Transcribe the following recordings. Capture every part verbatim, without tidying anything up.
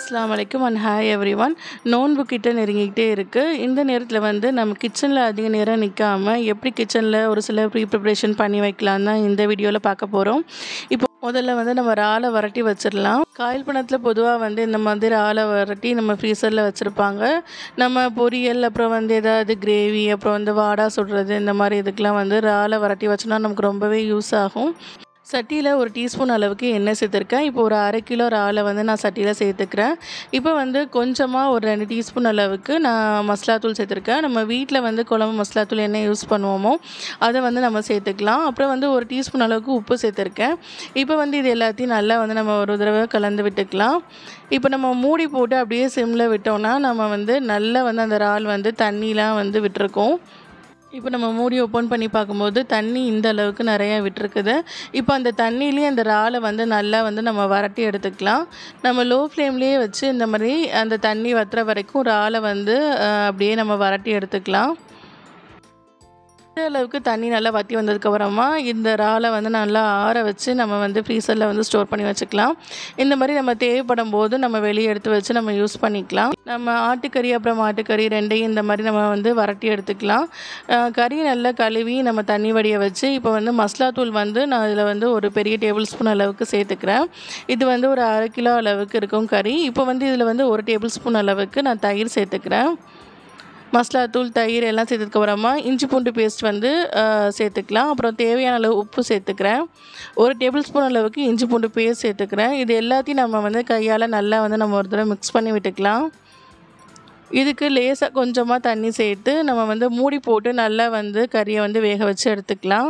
அஸ்ஸலாமு அலைக்கும் and hi everyone. நோன்பு கிட்ட நெருங்கிக்கிட்டே இருக்குது. இந்த நேரத்தில் வந்து நம்ம கிச்சனில் அதிக நேரம் நிற்காமல் எப்படி கிச்சனில் ஒரு சில ப்ரீ ப்ரிப்ரேஷன் பண்ணி வைக்கலாம் தான் இந்த வீடியோவில் பார்க்க போகிறோம். இப்போ முதல்ல வந்து நம்ம இறாலை வரட்டி வச்சிடலாம். காயல் பணத்தில் பொதுவாக வந்து இந்த மாதிரி இறாலை வரட்டி நம்ம ஃப்ரீசரில் வச்சுருப்பாங்க. நம்ம பொரியல், அப்புறம் வந்து ஏதாவது கிரேவி, அப்புறம் வந்து வாடா சுடுறது, இந்த மாதிரி இதுக்கெலாம் வந்து இறாலை வரட்டி வச்சோன்னா நமக்கு ரொம்பவே யூஸ் ஆகும். சட்டியில் ஒரு டீஸ்பூன் அளவுக்கு எண்ணெய் சேர்த்துருக்கேன். இப்போ ஒரு அரை கிலோ இறாலை வந்து நான் சட்டியில் சேர்த்துக்கிறேன். இப்போ வந்து கொஞ்சமாக ஒரு ரெண்டு டீஸ்பூன் அளவுக்கு நான் மசாலா தூள் சேர்த்துருக்கேன். நம்ம வீட்டில் வந்து குழம்பு மசாலா தூள் என்ன யூஸ் பண்ணுவோமோ அதை வந்து நம்ம சேர்த்துக்கலாம். அப்புறம் வந்து ஒரு டீஸ்பூன் அளவுக்கு உப்பு சேர்த்துருக்கேன். இப்போ வந்து இது எல்லாத்தையும் நல்லா வந்து நம்ம ஒரு தடவை கலந்து விட்டுக்கலாம். இப்போ நம்ம மூடி போட்டு அப்படியே சிம்மில் விட்டோம்னா நம்ம வந்து நல்லா வந்து அந்த இறால் வந்து தண்ணிலாம் வந்து விட்டுருக்கோம். இப்போ நம்ம மூடி ஓப்பன் பண்ணி பார்க்கும்போது தண்ணி இந்த அளவுக்கு நிறையா விட்டுருக்குது. இப்போ அந்த தண்ணியிலேயே அந்த இறாலை வந்து நல்லா வந்து நம்ம வரட்டி எடுத்துக்கலாம். நம்ம லோ ஃப்ளேம்லேயே வச்சு இந்த மாதிரி அந்த தண்ணி வற்றுற வரைக்கும் இறாலை வந்து அப்படியே நம்ம வரட்டி எடுத்துக்கலாம். இந்த அளவுக்கு தண்ணி நல்லா வற்றி வந்ததுக்கப்புறமா இந்த இறாலை வந்து நல்லா ஆற வச்சு நம்ம வந்து ஃப்ரீசரில் வந்து ஸ்டோர் பண்ணி வச்சுக்கலாம். இந்த மாதிரி நம்ம தேவைப்படும் போது நம்ம வெளியே எடுத்து வச்சு நம்ம யூஸ் பண்ணிக்கலாம். நம்ம ஆட்டுக்கறி அப்புறம் மாட்டுக்கறி ரெண்டையும் இந்த மாதிரி நம்ம வந்து வரட்டி எடுத்துக்கலாம். கறி நல்லா கழுவி நம்ம தண்ணி வடிய வச்சு இப்போ வந்து மசாலா தூள் வந்து நான் இதில் வந்து ஒரு பெரிய டேபிள் ஸ்பூன் அளவுக்கு சேர்த்துக்கிறேன். இது வந்து ஒரு அரை கிலோ அளவுக்கு இருக்கும் கறி. இப்போ வந்து இதில் வந்து ஒரு டேபிள் ஸ்பூன் அளவுக்கு நான் தயிர் சேர்த்துக்கிறேன். மசாலா தூள், தயிர் எல்லாம் சேர்த்ததுக்கப்புறமா இஞ்சி பூண்டு பேஸ்ட் வந்து சேர்த்துக்கலாம். அப்புறம் தேவையான அளவு உப்பு சேர்த்துக்கிறேன். ஒரு டேபிள் ஸ்பூன் அளவுக்கு இஞ்சி பூண்டு பேஸ்ட் சேர்த்துக்கிறேன். இது எல்லாத்தையும் நம்ம வந்து கையால் நல்லா வந்து நம்ம ஒரு தடவை மிக்ஸ் பண்ணி விட்டுக்கலாம். இதுக்கு லேசாக கொஞ்சமாக தண்ணி சேர்த்து நம்ம வந்து மூடி போட்டு நல்லா வந்து கறியை வந்து வேக வச்சு எடுத்துக்கலாம்.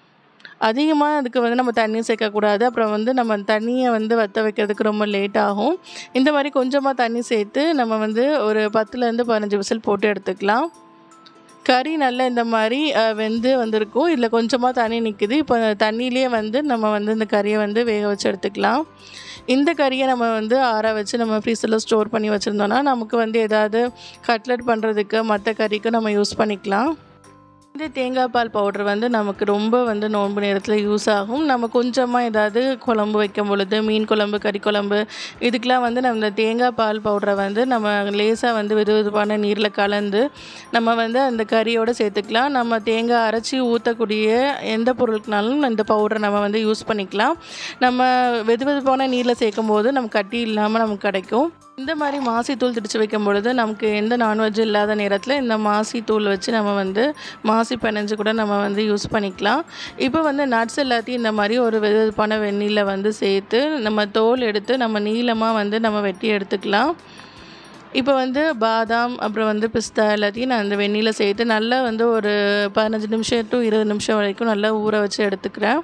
அதிகமாக அதுக்கு வந்து நம்ம தண்ணி சேர்க்கக்கூடாது. அப்புறம் வந்து நம்ம தண்ணியை வந்து வற்ற வைக்கிறதுக்கு ரொம்ப லேட் ஆகும். இந்த மாதிரி கொஞ்சமாக தண்ணி சேர்த்து நம்ம வந்து ஒரு பத்துலேருந்து பதினஞ்சு விசில் போட்டு எடுத்துக்கலாம். கறி நல்லா இந்த மாதிரி வெந்து வந்திருக்கும். இதில் கொஞ்சமாக தண்ணி நிற்குது. இப்போ தண்ணியிலே வந்து நம்ம வந்து இந்த கறியை வந்து வேக வச்சு எடுத்துக்கலாம். இந்த கறியை நம்ம வந்து ஆற வச்சு நம்ம ஃப்ரீசரில் ஸ்டோர் பண்ணி வச்சுருந்தோன்னா நமக்கு வந்து ஏதாவது கட்லெட் பண்ணுறதுக்கு மற்ற கறிக்கு நம்ம யூஸ் பண்ணிக்கலாம். இந்த தேங்காய் பால் பவுடர் வந்து நமக்கு ரொம்ப வந்து நோன்பு நேரத்தில் யூஸ் ஆகும். நம்ம கொஞ்சமாக ஏதாவது குழம்பு வைக்கும் பொழுது, மீன் குழம்பு, கறி குழம்பு, இதுக்கெலாம் வந்து நம்ம இந்த தேங்காய் பால் பவுடரை வந்து நம்ம லேசாக வந்து வெது வெதுப்பான நீரில் கலந்து நம்ம வந்து அந்த கறியோடு சேர்த்துக்கலாம். நம்ம தேங்காய் அரைச்சி ஊற்றக்கூடிய எந்த பொருளுக்குனாலும் இந்த பவுடரை நம்ம வந்து யூஸ் பண்ணிக்கலாம். நம்ம வெது வெதுப்பான நீரில் சேர்க்கும் போது நம்ம கட்டி இல்லாமல் நமக்கு கிடைக்கும். இந்த மாதிரி மாசி தூள் திடிச்சு வைக்கும் பொழுது நமக்கு எந்த நான்வெஜ் இல்லாத நேரத்தில் இந்த மாசி தூள் வச்சு நம்ம வந்து மாசி பிணைஞ்சு கூட நம்ம வந்து யூஸ் பண்ணிக்கலாம். இப்போ வந்து நட்ஸ் எல்லாத்தையும் இந்த மாதிரி ஒரு வெதுப்பான வெந்நீரில் வந்து சேர்த்து நம்ம தோல் எடுத்து நம்ம நீளமாக வந்து நம்ம வெட்டி எடுத்துக்கலாம். இப்போ வந்து பாதாம், அப்புறம் வந்து பிஸ்தா எல்லாத்தையும் நான் அந்த வெந்நீரில் சேர்த்து நல்லா வந்து ஒரு பதினஞ்சு நிமிஷம் டு இருபது நிமிஷம் வரைக்கும் நல்லா ஊற வச்சு எடுத்துக்கிறேன்.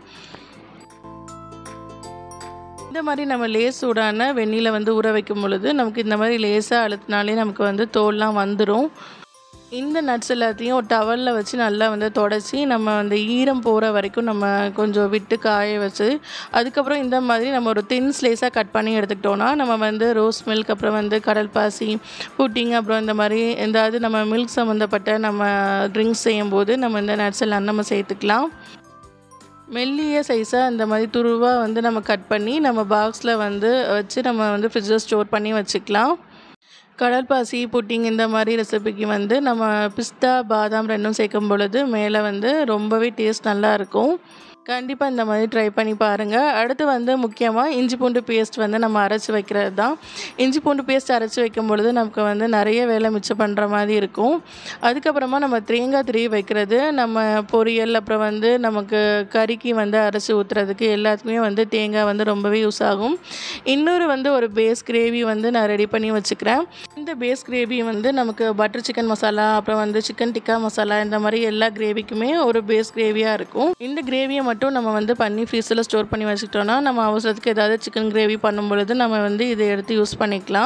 இந்த மாதிரி நம்ம லேஸ் சூடான வெந்நீரில் வந்து ஊற வைக்கும் பொழுது நமக்கு இந்த மாதிரி லேசாக அழுத்தினாலே நமக்கு வந்து தோல்லாம் வந்துடும். இந்த நட்ஸ் எல்லாத்தையும் ஒரு டவலில் வச்சு நல்லா வந்து தொடச்சி நம்ம வந்து ஈரம் போகிற வரைக்கும் நம்ம கொஞ்சம் விட்டு காய வச்சு அதுக்கப்புறம் இந்த மாதிரி நம்ம ஒரு தின் ஸ்லைஸாக கட் பண்ணி எடுத்துக்கிட்டோன்னா நம்ம வந்து ரோஸ் மில்க், அப்புறம் வந்து கடல் பாசி, புட்டிங், அப்புறம் இந்த மாதிரி எதாவது நம்ம மில்க் சம்மந்தப்பட்ட நம்ம ட்ரிங்க்ஸ் செய்யும்போது நம்ம இந்த நட்ஸ் எல்லாம் நம்ம சேர்த்துக்கலாம். மெல்லிய சைஸாக இந்த மாதிரி துருவாக வந்து நம்ம கட் பண்ணி நம்ம பாக்ஸில் வந்து வச்சு நம்ம வந்து ஃப்ரிட்ஜில் ஸ்டோர் பண்ணி வச்சுக்கலாம். கடல்பாசி, புட்டிங் இந்த மாதிரி ரெசிபிக்கு வந்து நம்ம பிஸ்தா, பாதாம் ரெண்டும் சேர்க்கும் பொழுது மேலே வந்து ரொம்பவே டேஸ்ட் நல்லாயிருக்கும். கண்டிப்பாக இந்த மாதிரி ட்ரை பண்ணி பாருங்கள். அடுத்து வந்து முக்கியமாக இஞ்சி பூண்டு பேஸ்ட் வந்து நம்ம அரைச்சி வைக்கிறது தான். இஞ்சி பூண்டு பேஸ்ட் அரைச்சி வைக்கும் பொழுது நமக்கு வந்து நிறைய வேலை மிச்சம் பண்ணுற மாதிரி இருக்கும். அதுக்கப்புறமா நம்ம தேங்காய் திருவி வைக்கிறது, நம்ம பொரியல், அப்புறம் வந்து நமக்கு கறிக்கு வந்து அரைச்சி ஊற்றுறதுக்கு எல்லாத்துக்குமே வந்து தேங்காய் வந்து ரொம்பவே யூஸ் ஆகும். இன்னொரு வந்து ஒரு பேஸ் கிரேவி வந்து நான் ரெடி பண்ணி வச்சுக்கிறேன். இந்த பேஸ் கிரேவி வந்து நமக்கு பட்டர் சிக்கன் மசாலா, அப்புறம் வந்து சிக்கன் டிக்கா மசாலா, இந்த மாதிரி எல்லா கிரேவிக்குமே ஒரு பேஸ் கிரேவியாக இருக்கும். இந்த கிரேவியை மட்டும் நம்ம வந்து பண்ணி ஃப்ரீசரில் ஸ்டோர் பண்ணி வச்சுக்கிட்டோன்னா நம்ம அவசரத்துக்கு ஏதாவது சிக்கன் கிரேவி பண்ணும் பொழுது நம்ம வந்து இதை எடுத்து யூஸ் பண்ணிக்கலாம்.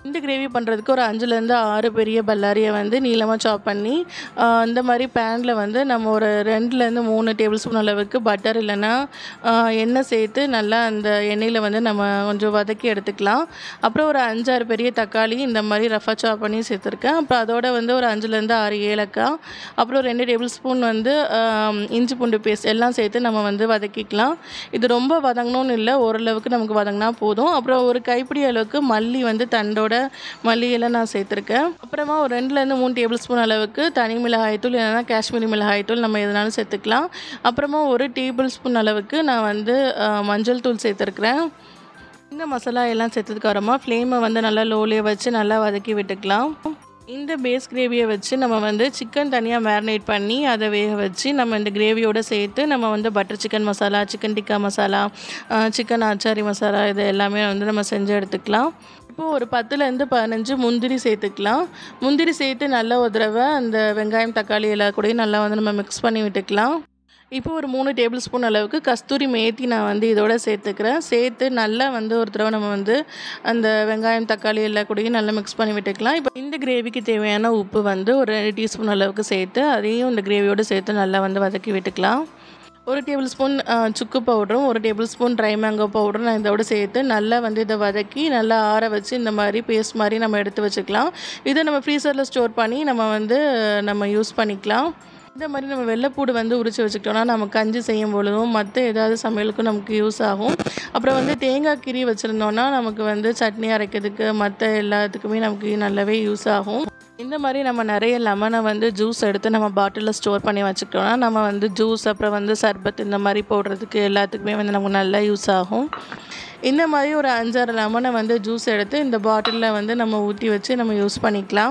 இந்த கிரேவி பண்ணுறதுக்கு ஒரு அஞ்சுலேருந்து ஆறு பெரிய பல்லாரியை வந்து நீளமாக சாப் பண்ணி இந்த மாதிரி பேனில் வந்து நம்ம ஒரு ரெண்டுலேருந்து மூணு டேபிள் ஸ்பூன் அளவுக்கு பட்டர் இல்லைன்னா எண்ணெய் சேர்த்து நல்லா அந்த எண்ணெயில் வந்து நம்ம கொஞ்சம் வதக்கி எடுத்துக்கலாம். அப்புறம் ஒரு அஞ்சாறு பெரிய தக்காளி இந்த மாதிரி ரஃபாக சாப் பண்ணி சேர்த்துருக்கேன். அப்புறம் அதோட வந்து ஒரு அஞ்சுலேருந்து ஆறு ஏலக்காய், அப்புறம் ரெண்டு டேபிள் ஸ்பூன் வந்து இஞ்சி பூண்டு பேஸ்ட் எல்லாம் சேர்த்து நம்ம வந்து வதக்கிக்கலாம். இது ரொம்ப வதங்கணும்னு இல்லை, ஓரளவுக்கு நமக்கு வதங்கினா போதும். அப்புறம் ஒரு கைப்பிடி அளவுக்கு மல்லி வந்து தண்டோட மல்லியெல்லாம் நான் சேர்த்துருக்கேன். அப்புறமா ஒரு ரெண்டுலேருந்து மூணு டேபிள் ஸ்பூன் அளவுக்கு தனி மிளகாய்த்தூள் இல்லைன்னா காஷ்மீரி மிளகாய்த்தூள் நம்ம எதனாலும் சேர்த்துக்கலாம். அப்புறமா ஒரு டேபிள் ஸ்பூன் அளவுக்கு நான் வந்து மஞ்சள் தூள் சேர்த்துருக்குறேன். இந்த மசாலா எல்லாம் சேர்த்ததுக்கு அப்புறமா ஃப்ளேமை வந்து நல்லா லோலியை வச்சு நல்லா வதக்கி விட்டுக்கலாம். இந்த பேஸ் கிரேவியை வச்சு நம்ம வந்து சிக்கன் தனியாக மேரினேட் பண்ணி அதை வேக வச்சு நம்ம இந்த கிரேவியோடு சேர்த்து நம்ம வந்து butter chicken masala, chicken tikka masala, chicken achari masala இது எல்லாமே வந்து நம்ம செஞ்சு எடுத்துக்கலாம். இப்போது ஒரு பத்துலேருந்து பதினஞ்சு முந்திரி சேர்த்துக்கலாம். முந்திரி சேர்த்து நல்லா ஒரு தடவை அந்த வெங்காயம் தக்காளி எல்லாம் கூடயும் நல்லா வந்து நம்ம மிக்ஸ் பண்ணி விட்டுக்கலாம். இப்போ ஒரு மூணு டேபிள் ஸ்பூன் அளவுக்கு கஸ்தூரி மேத்தி நான் வந்து இதோட சேர்த்துக்கிறேன். சேர்த்து நல்லா வந்து ஒரு தடவை நம்ம வந்து அந்த வெங்காயம் தக்காளி எல்லாம் கூடயும் நல்லா மிக்ஸ் பண்ணி விட்டுக்கலாம். இப்போ இந்த கிரேவிக்கு தேவையான உப்பு வந்து ஒரு ரெண்டு டீஸ்பூன் அளவுக்கு சேர்த்து அதையும் இந்த கிரேவியோடு சேர்த்து நல்லா வந்து வதக்கி விட்டுக்கலாம். ஒரு டேபிள் ஸ்பூன் சுக்கு பவுடரும் ஒரு டேபிள் ஸ்பூன் ட்ரை மேங்கோ பவுடரும் நான் இதோட சேர்த்து நல்லா வந்து இதை வதக்கி நல்லா ஆற வச்சு இந்த மாதிரி பேஸ்ட் மாதிரி நம்ம எடுத்து வச்சுக்கலாம். இதை நம்ம ஃப்ரீசரில் ஸ்டோர் பண்ணி நம்ம வந்து நம்ம யூஸ் பண்ணிக்கலாம். இந்த மாதிரி நம்ம வெள்ளைப்பூடு வந்து உரித்து வச்சுக்கிட்டோன்னா நம்ம கஞ்சி செய்யும் பொழுதும் மற்ற ஏதாவது சமையலுக்கும் நமக்கு யூஸ் ஆகும். அப்புறம் வந்து தேங்காய் கீரி வச்சுருந்தோன்னா நமக்கு வந்து சட்னி அரைக்கிறதுக்கு மற்ற எல்லாத்துக்குமே நமக்கு நல்லாவே யூஸ் ஆகும். இந்த மாதிரி நம்ம நிறைய லெமனை வந்து ஜூஸ் எடுத்து நம்ம பாட்டிலில் ஸ்டோர் பண்ணி வச்சுக்கிட்டோன்னா நம்ம வந்து ஜூஸ் அப்புறம் வந்து சர்பத் இந்த மாதிரி போடுறதுக்கு எல்லாத்துக்குமே வந்து நமக்கு நல்லா யூஸ் ஆகும். இந்த மாதிரி ஒரு அஞ்சாறு லெமனை வந்து ஜூஸ் எடுத்து இந்த பாட்டிலில் வந்து நம்ம ஊற்றி வச்சு நம்ம யூஸ் பண்ணிக்கலாம்.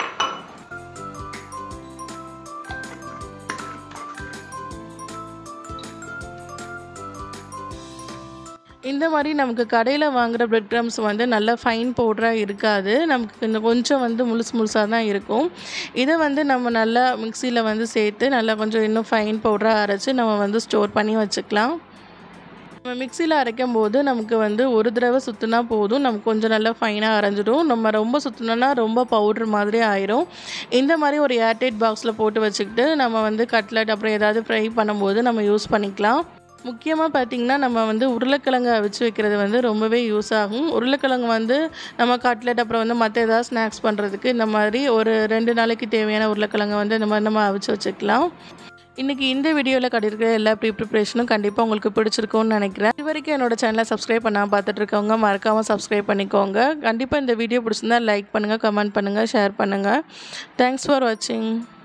இந்த மாதிரி நமக்கு கடையில் வாங்குகிற பிரெட் க்ரம்ஸ் வந்து நல்லா ஃபைன் பவுடராக இருக்காது, நமக்கு இந்த கொஞ்சம் வந்து முழுசு முழுசாக தான் இருக்கும். இதை வந்து நம்ம நல்லா மிக்சியில் வந்து சேர்த்து நல்லா கொஞ்சம் இன்னும் ஃபைன் பவுடராக அரைச்சி நம்ம வந்து ஸ்டோர் பண்ணி வச்சுக்கலாம். நம்ம மிக்சியில் அரைக்கும் போது நமக்கு வந்து ஒரு தடவை சுற்றினா போதும், நமக்கு கொஞ்சம் நல்லா ஃபைனாக அரைஞ்சிடும். நம்ம ரொம்ப சுற்றினோன்னா ரொம்ப பவுட்ரு மாதிரி ஆயிரும். இந்த மாதிரி ஒரு ஏர்டைட் பாக்ஸில் போட்டு வச்சுக்கிட்டு நம்ம வந்து கட்லெட் அப்புறம் ஏதாவது ஃப்ரை பண்ணும்போது நம்ம யூஸ் பண்ணிக்கலாம். முக்கியமாக பார்த்திங்கன்னா நம்ம வந்து உருளைக்கிழங்கு அவிச்சு வைக்கிறது வந்து ரொம்பவே யூஸ் ஆகும். உருளைக்கிழங்கு வந்து நம்ம கட்லெட் அப்புறம் வந்து மற்ற ஏதாவது ஸ்நாக்ஸ் பண்ணுறதுக்கு இந்த மாதிரி ஒரு ரெண்டு நாளைக்கு தேவையான உருளைக்கிழங்கை வந்து இந்த மாதிரி நம்ம அவிச்சு வச்சுக்கலாம். இன்றைக்கி இந்த வீடியோவில் கட்டியிருக்கிற எல்லா ப்ரீ ப்ரிப்ரேஷனும் கண்டிப்பாக உங்களுக்கு பிடிச்சிருக்கும்னு நினைக்கிறேன். இது வரைக்கும் என்னோடய சேனலை சப்ஸ்கிரைப் பண்ணாமல் பார்த்துட்டு இருக்கவங்க மறக்காமல் சப்ஸ்கிரைப் பண்ணிக்கோங்க. கண்டிப்பாக இந்த வீடியோ பிடிச்சிருந்தால் லைக் பண்ணுங்கள், கமெண்ட் பண்ணுங்கள், ஷேர் பண்ணுங்கள். தேங்க்ஸ் ஃபார் வாட்சிங்.